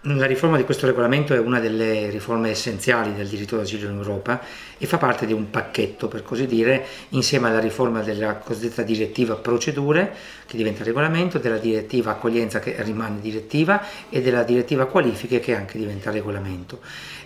La riforma di questo regolamento è una delle riforme essenziali del diritto d'asilo in Europa e fa parte di un pacchetto, per così dire, insieme alla riforma della cosiddetta direttiva procedure, che diventa regolamento, della direttiva accoglienza, che rimane direttiva, e della direttiva qualifiche, che anche diventa regolamento.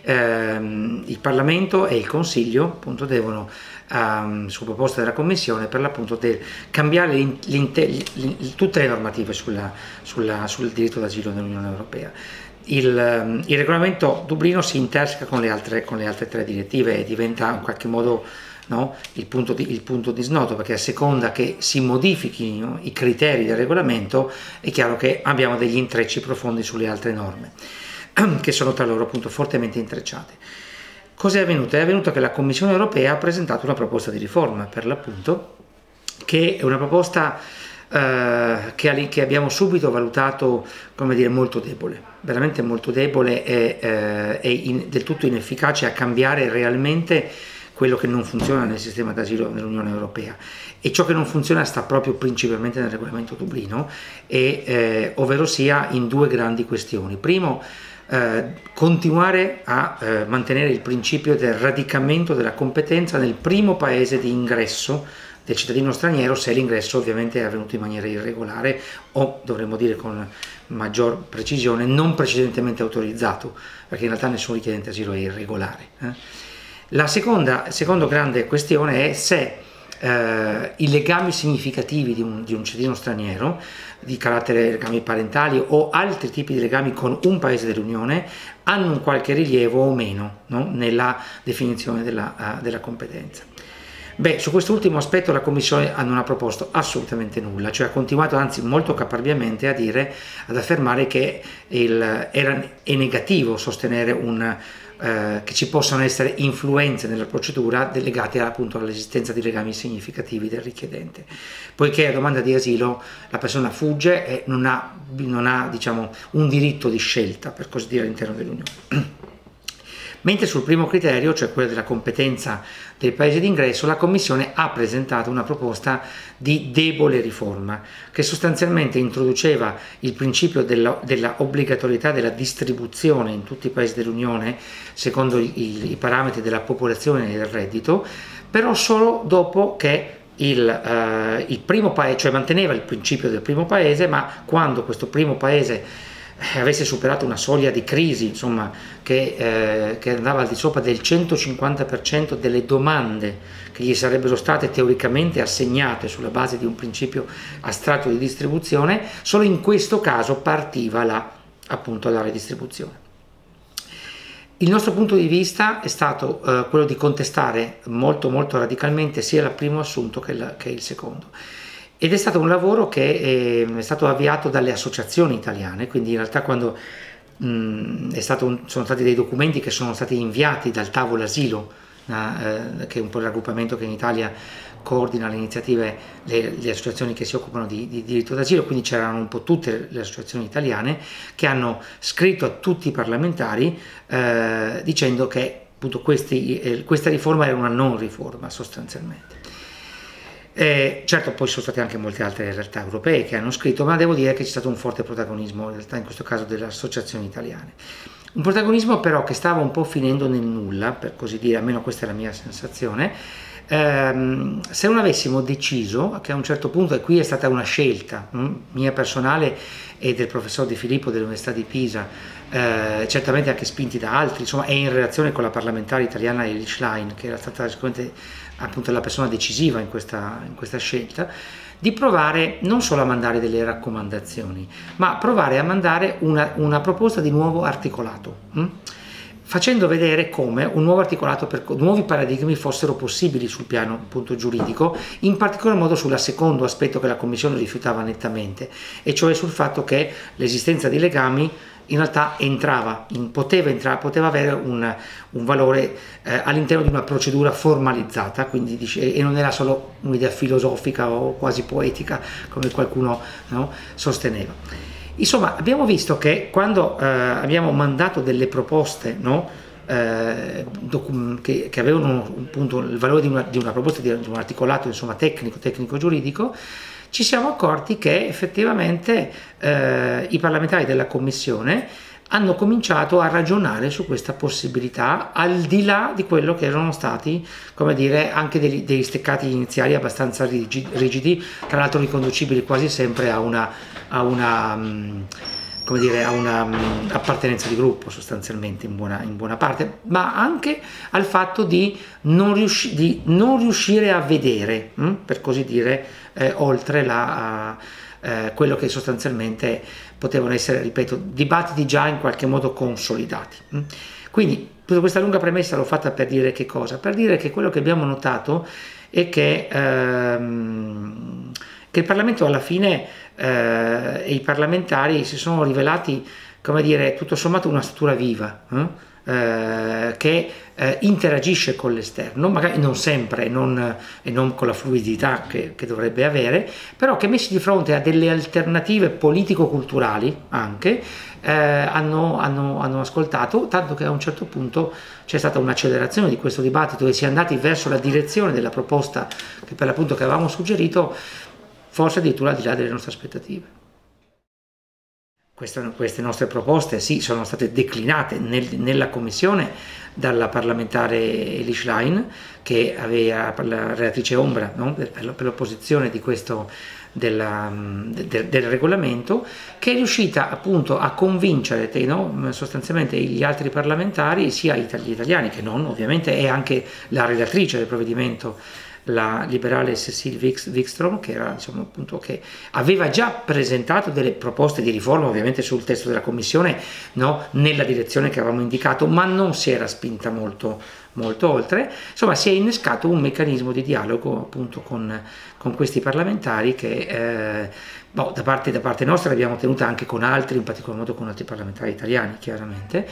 Il Parlamento e il Consiglio appunto devono, su proposta della Commissione, per l'appunto cambiare tutte le normative sul diritto d'asilo nell'Unione Europea. Il regolamento Dublino si interseca con le altre tre direttive e diventa in qualche modo, no, il punto di snodo, perché a seconda che si modifichino i criteri del regolamento è chiaro che abbiamo degli intrecci profondi sulle altre norme che sono tra loro appunto fortemente intrecciate. Cos'è avvenuto? È avvenuto che la Commissione Europea ha presentato una proposta di riforma, per l'appunto, che è una proposta che abbiamo subito valutato, come dire, molto debole, veramente molto debole e del tutto inefficace a cambiare realmente quello che non funziona nel sistema d'asilo dell'Unione Europea. E ciò che non funziona sta proprio principalmente nel regolamento Dublino, ovvero sia in due grandi questioni. Primo, continuare a mantenere il principio del radicamento della competenza nel primo paese di ingresso del cittadino straniero, se l'ingresso ovviamente è avvenuto in maniera irregolare o, dovremmo dire con maggior precisione, non precedentemente autorizzato, perché in realtà nessun richiedente asilo è irregolare. La seconda grande questione è se i legami significativi di un cittadino straniero, di carattere legami parentali o altri tipi di legami con un paese dell'Unione, hanno un qualche rilievo o meno, no, nella definizione della competenza. Beh, su quest'ultimo aspetto la Commissione non ha proposto assolutamente nulla, cioè ha continuato anzi molto caparbiamente ad affermare che è negativo sostenere che ci possano essere influenze nella procedura legate appunto all'esistenza di legami significativi del richiedente, poiché a domanda di asilo la persona fugge e non ha diciamo, un diritto di scelta, per così dire, all'interno dell'Unione. Mentre sul primo criterio, cioè quello della competenza del paese d'ingresso, la Commissione ha presentato una proposta di debole riforma che sostanzialmente introduceva il principio della obbligatorietà della distribuzione in tutti i paesi dell'Unione secondo i parametri della popolazione e del reddito, però solo dopo che il primo paese, cioè manteneva il principio del primo paese, ma quando questo primo paese avesse superato una soglia di crisi, insomma, che andava al di sopra del 150% delle domande che gli sarebbero state teoricamente assegnate sulla base di un principio astratto di distribuzione, solo in questo caso partiva appunto la redistribuzione. Il nostro punto di vista è stato quello di contestare molto radicalmente sia il primo assunto che il secondo. Ed è stato un lavoro che è stato avviato dalle associazioni italiane, quindi in realtà quando sono stati dei documenti che sono stati inviati dal tavolo asilo, che è un po' il raggruppamento che in Italia coordina le iniziative, le associazioni che si occupano di diritto d'asilo, quindi c'erano un po' tutte le associazioni italiane che hanno scritto a tutti i parlamentari dicendo che appunto questa riforma era una non riforma sostanzialmente. Certo, poi sono state anche molte altre realtà europee che hanno scritto, ma devo dire che c'è stato un forte protagonismo, in realtà in questo caso delle associazioni italiane. Un protagonismo però che stava un po' finendo nel nulla, per così dire, almeno questa è la mia sensazione. Se non avessimo deciso che a un certo punto, e qui è stata una scelta mia personale e del professor Di Filippo dell'Università di Pisa, certamente anche spinti da altri, insomma, e in relazione con la parlamentare italiana Elly Schlein, che era stata sicuramente appunto la persona decisiva in questa scelta, di provare non solo a mandare delle raccomandazioni, ma provare a mandare una proposta di nuovo articolato, facendo vedere come un nuovo articolato per nuovi paradigmi fossero possibili sul piano appunto giuridico, in particolar modo sul secondo aspetto che la Commissione rifiutava nettamente, e cioè sul fatto che l'esistenza di legami in realtà poteva avere un valore all'interno di una procedura formalizzata, quindi e non era solo un'idea filosofica o quasi poetica come qualcuno, no, sosteneva. Insomma, abbiamo visto che quando abbiamo mandato delle proposte, no, che avevano appunto il valore di una proposta di un articolato, insomma, tecnico-giuridico, ci siamo accorti che effettivamente i parlamentari della Commissione hanno cominciato a ragionare su questa possibilità, al di là di quello che erano stati, come dire, anche degli steccati iniziali abbastanza rigidi, tra l'altro riconducibili quasi sempre a come dire, a una appartenenza di gruppo sostanzialmente in buona parte, ma anche al fatto di non riuscire a vedere, per così dire, oltre quello che sostanzialmente potevano essere, ripeto, dibattiti già in qualche modo consolidati. Quindi tutta questa lunga premessa l'ho fatta per dire che cosa? Per dire che quello che abbiamo notato è che il Parlamento alla fine e i parlamentari si sono rivelati, come dire, tutto sommato una struttura viva, che interagisce con l'esterno, magari non sempre e non con la fluidità che dovrebbe avere, però che messi di fronte a delle alternative politico-culturali anche hanno ascoltato, tanto che a un certo punto c'è stata un'accelerazione di questo dibattito e si è andati verso la direzione della proposta che per l'appunto che avevamo suggerito, forse addirittura al di là delle nostre aspettative. Queste nostre proposte sì, sono state declinate nella commissione dalla parlamentare Elly Schlein, che aveva la relatrice ombra, no? per l'opposizione di questo del regolamento, che è riuscita appunto a convincere, no? Sostanzialmente gli altri parlamentari, sia gli italiani che non, ovviamente, e anche la relatrice del provvedimento, la liberale Cecile Wikström, che era, diciamo, appunto, che aveva già presentato delle proposte di riforma ovviamente sul testo della commissione, no? Nella direzione che avevamo indicato, ma non si era spinta molto oltre. Insomma, si è innescato un meccanismo di dialogo appunto con questi parlamentari che da parte nostra l'abbiamo tenuta anche con altri, in particolar modo con altri parlamentari italiani, chiaramente,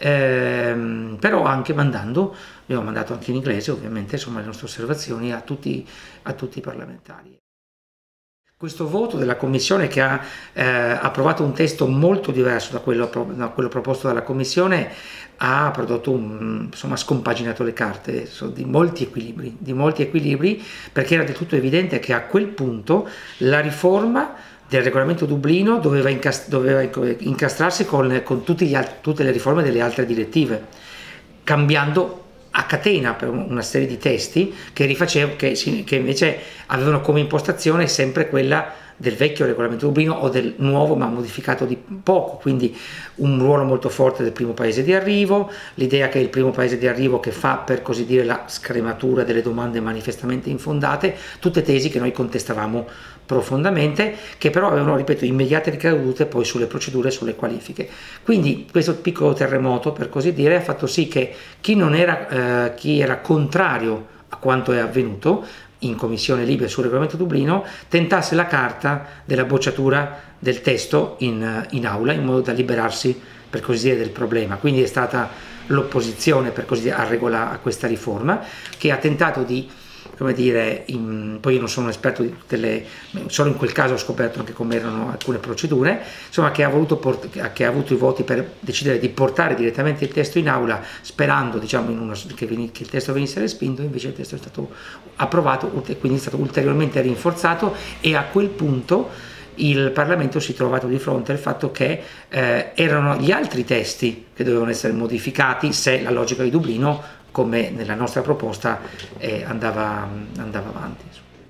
però anche abbiamo mandato anche in inglese, ovviamente, insomma, le nostre osservazioni a tutti i parlamentari. Questo voto della Commissione, che ha approvato un testo molto diverso da quello proposto dalla Commissione, ha prodotto insomma, scompaginato le carte di molti equilibri, perché era del tutto evidente che a quel punto la riforma del regolamento Dublino doveva incastrarsi con tutte le riforme delle altre direttive, cambiando a catena per una serie di testi che invece avevano come impostazione sempre quella del vecchio regolamento Dublino o del nuovo ma modificato di poco, quindi un ruolo molto forte del primo paese di arrivo, l'idea che è il primo paese di arrivo che fa, per così dire, la scrematura delle domande manifestamente infondate, tutte tesi che noi contestavamo profondamente, che però avevano, ripeto, immediate ricadute poi sulle procedure e sulle qualifiche. Quindi questo piccolo terremoto, per così dire, ha fatto sì che chi era contrario a quanto è avvenuto in Commissione Libe sul regolamento Dublino tentasse la carta della bocciatura del testo in aula, in modo da liberarsi, per così dire, del problema. Quindi è stata l'opposizione, per così dire, a questa riforma, che ha tentato di, come dire, poi io non sono un esperto di solo in quel caso ho scoperto anche come erano alcune procedure, insomma, che ha avuto i voti per decidere di portare direttamente il testo in aula, sperando, diciamo, che il testo venisse respinto. Invece il testo è stato approvato e quindi è stato ulteriormente rinforzato, e a quel punto il Parlamento si è trovato di fronte al fatto che erano gli altri testi che dovevano essere modificati se la logica di Dublino, come nella nostra proposta, andava avanti.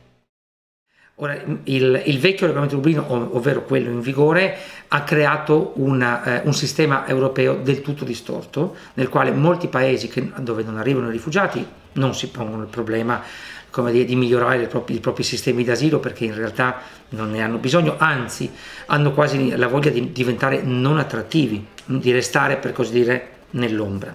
Ora, il vecchio regolamento Dublino, ovvero quello in vigore, ha creato un sistema europeo del tutto distorto, nel quale molti paesi dove non arrivano i rifugiati non si pongono il problema, come dire, di migliorare i propri sistemi d'asilo, perché in realtà non ne hanno bisogno, anzi hanno quasi la voglia di diventare non attrattivi, di restare, per così dire, nell'ombra.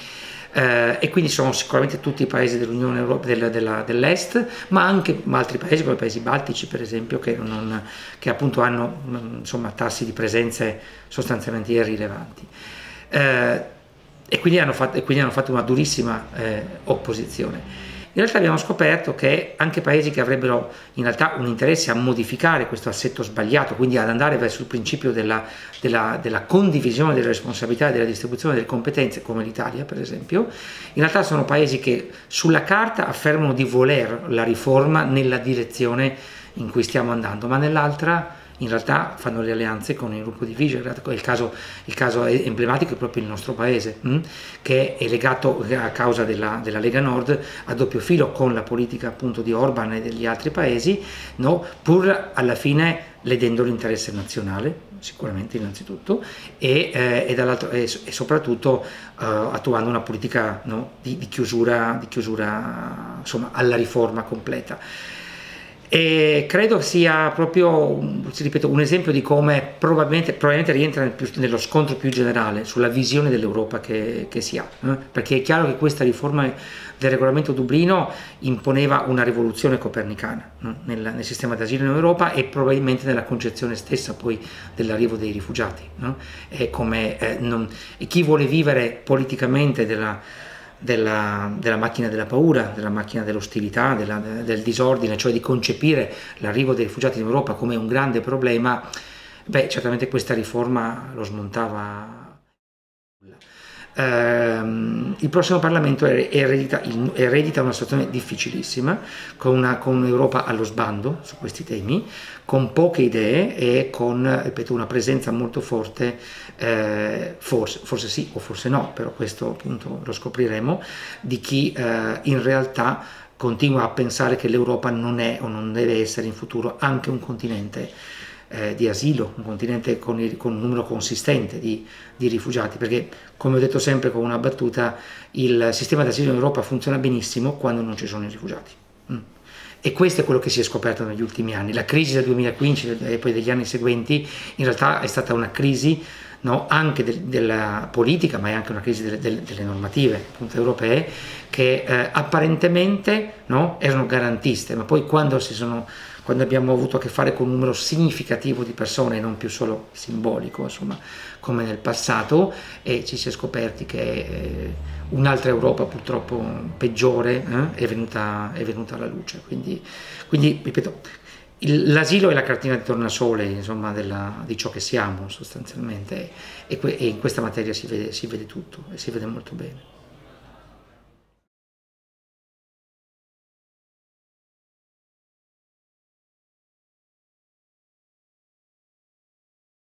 E quindi sono sicuramente tutti i paesi dell'Unione Europea dell'Est, ma anche altri paesi come i paesi baltici, per esempio, che appunto hanno, insomma, tassi di presenze sostanzialmente irrilevanti, e quindi hanno fatto una durissima opposizione. In realtà abbiamo scoperto che anche paesi che avrebbero in realtà un interesse a modificare questo assetto sbagliato, quindi ad andare verso il principio della condivisione delle responsabilità e della distribuzione delle competenze, come l'Italia per esempio, in realtà sono paesi che sulla carta affermano di voler la riforma nella direzione in cui stiamo andando, ma nell'altra in realtà fanno le alleanze con il gruppo di Visegrad. Il caso emblematico è proprio il nostro paese, che è legato a causa della Lega Nord a doppio filo con la politica appunto di Orban e degli altri paesi, no? Pur alla fine ledendo l'interesse nazionale, sicuramente innanzitutto, e soprattutto attuando una politica, no, di chiusura insomma, alla riforma completa. E credo sia proprio, ripeto, un esempio di come probabilmente rientra nello scontro più generale sulla visione dell'Europa che si ha, perché è chiaro che questa riforma del regolamento Dublino imponeva una rivoluzione copernicana, nel sistema d'asilo in Europa e probabilmente nella concezione stessa poi dell'arrivo dei rifugiati, e chi vuole vivere politicamente della macchina della paura, della macchina dell'ostilità, del disordine, cioè di concepire l'arrivo dei rifugiati in Europa come un grande problema, beh, certamente questa riforma lo smontava. Il prossimo Parlamento eredita una situazione difficilissima, con un'Europa allo sbando su questi temi, con poche idee e con, ripeto, una presenza molto forte, forse sì o forse no, però questo appunto lo scopriremo, di chi in realtà continua a pensare che l'Europa non è o non deve essere in futuro anche un continente di asilo, un continente con un numero consistente di rifugiati, perché come ho detto sempre con una battuta, il sistema d'asilo in Europa funziona benissimo quando non ci sono i rifugiati. E questo è quello che si è scoperto negli ultimi anni. La crisi del 2015 e poi degli anni seguenti in realtà è stata una crisi, no, anche della politica, ma è anche una crisi delle normative appunto, europee, che apparentemente, no, erano garantiste, ma poi quando abbiamo avuto a che fare con un numero significativo di persone, non più solo simbolico, insomma, come nel passato, e ci si è scoperti che un'altra Europa purtroppo peggiore è venuta alla luce. Quindi ripeto, l'asilo è la cartina di tornasole, insomma, di ciò che siamo sostanzialmente, e in questa materia si vede tutto e si vede molto bene.